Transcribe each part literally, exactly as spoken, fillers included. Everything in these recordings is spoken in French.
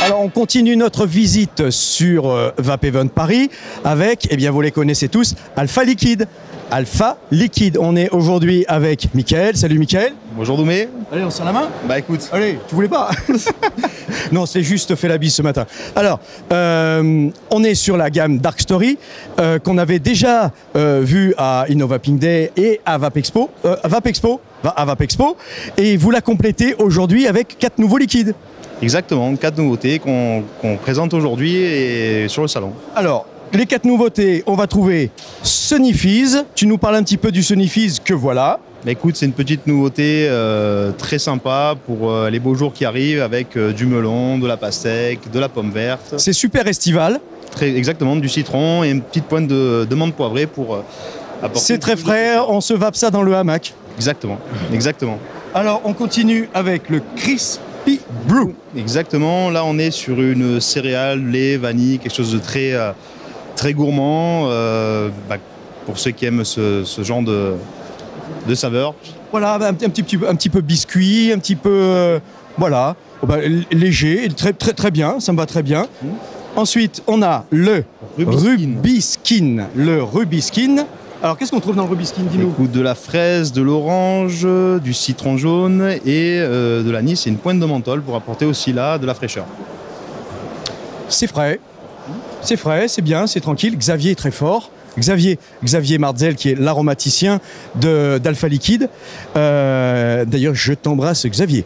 Alors on continue notre visite sur euh, Vape Event Paris avec, eh bien vous les connaissez tous, Alpha Liquide. Alpha Liquide. On est aujourd'hui avec Mickaël. Salut Mickaël. Bonjour Doumé. Allez, on se serre la main. Bah écoute. Allez, tu voulais pas? Non, c'est juste fait la bise ce matin. Alors, euh, on est sur la gamme Dark Story euh, qu'on avait déjà euh, vu à Innovaping Day et à Vape Expo, euh, à Vape Expo, à Vape Expo, et vous la complétez aujourd'hui avec quatre nouveaux liquides. Exactement, quatre nouveautés qu'on qu'on présente aujourd'hui et sur le salon. Alors, les quatre nouveautés, on va trouver Sunnyfiz. Tu nous parles un petit peu du Sunnyfiz que voilà. Bah écoute, c'est une petite nouveauté euh, très sympa pour euh, les beaux jours qui arrivent avec euh, du melon, de la pastèque, de la pomme verte. C'est super estival. Très, exactement, du citron et une petite pointe de, de menthe poivrée pour euh, apporter... C'est très frais, on se vape ça dans le hamac. Exactement, exactement. Alors, on continue avec le Crispy Brew. Exactement, là on est sur une céréale, lait, vanille, quelque chose de très... Euh, très gourmand, euh, bah, pour ceux qui aiment ce, ce genre de, de saveur. Voilà, un, un, petit, un petit peu biscuit, un petit peu, euh, voilà, oh bah, léger, très, très, très bien, ça me va très bien. Mmh. Ensuite, on a le Rubiskin. Rubiskin. Le Rubiskin. Alors, qu'est-ce qu'on trouve dans le Rubiskin, dis-nous? De la fraise, de l'orange, du citron jaune et euh, de l'anis et une pointe de menthol pour apporter aussi là de la fraîcheur. C'est frais. C'est frais, c'est bien, c'est tranquille. Xavier est très fort. Xavier, Xavier Marzel, qui est l'aromaticien d'Alpha Liquide. Euh, D'ailleurs, je t'embrasse, Xavier.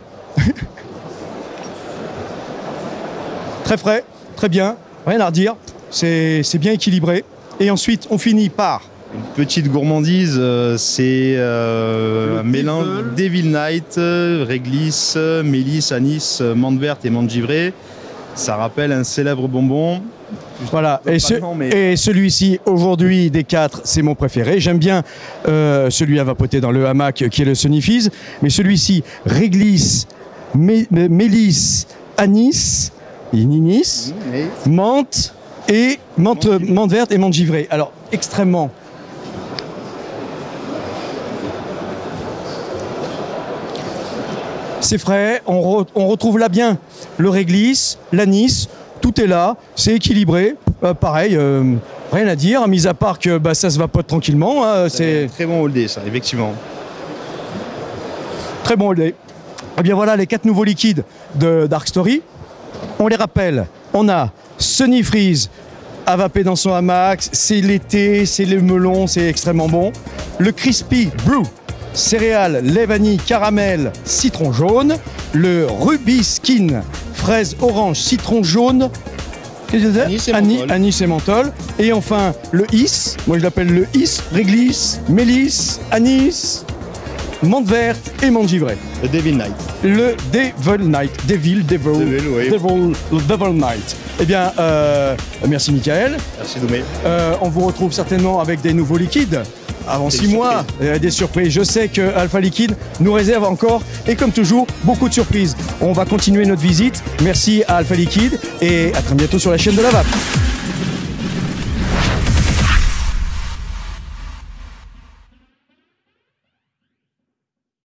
Très frais, très bien, rien à redire. C'est bien équilibré. Et ensuite, on finit par... Une petite gourmandise, euh, c'est euh, un mélange Devil Night, réglisse, mélisse, anis, menthe verte et menthe givrée. Ça rappelle un célèbre bonbon. Voilà, et, ce, mais... et celui-ci, aujourd'hui, des quatre, c'est mon préféré. J'aime bien euh, celui à vapoter dans le hamac, qui est le Sunnyfiz. Mais celui-ci, réglisse, mé mélisse, anis, ninis, mmh, menthe et menthe, menthe, menthe verte et menthe givrée. Alors, extrêmement... C'est frais, on, re, on retrouve là bien le réglisse, l'anis, tout est là, c'est équilibré, euh, pareil, euh, rien à dire, mis à part que bah, ça se vapote tranquillement. Hein, c'est très bon oldé ça, effectivement. Très bon oldé. Et bien voilà les quatre nouveaux liquides de Dark Story. On les rappelle, on a Sunnyfiz à vaper dans son hamac, c'est l'été, c'est le melon, c'est extrêmement bon. Le Crispy Brew. Céréales, lait, vanille, caramel, citron jaune. Le Rubiskin, fraise, orange, citron jaune. Qu'est-ce que c'est? Anis et Anis, menthol. anis et menthol. Et enfin, le Is, moi je l'appelle le Is, réglisse, mélisse, anis, menthe verte et menthe givrée. Le Devil Night. Le Devil Night. Devil, Devil, Devil, oui. Devil, Devil Night. Eh bien, euh, merci Mickaël. Merci Doumé. Euh, on vous retrouve certainement avec des nouveaux liquides. Avant six mois, euh, des surprises. Je sais que Alpha Liquide nous réserve encore, et comme toujours, beaucoup de surprises. On va continuer notre visite. Merci à Alpha Liquide et à très bientôt sur la chaîne de la Vape.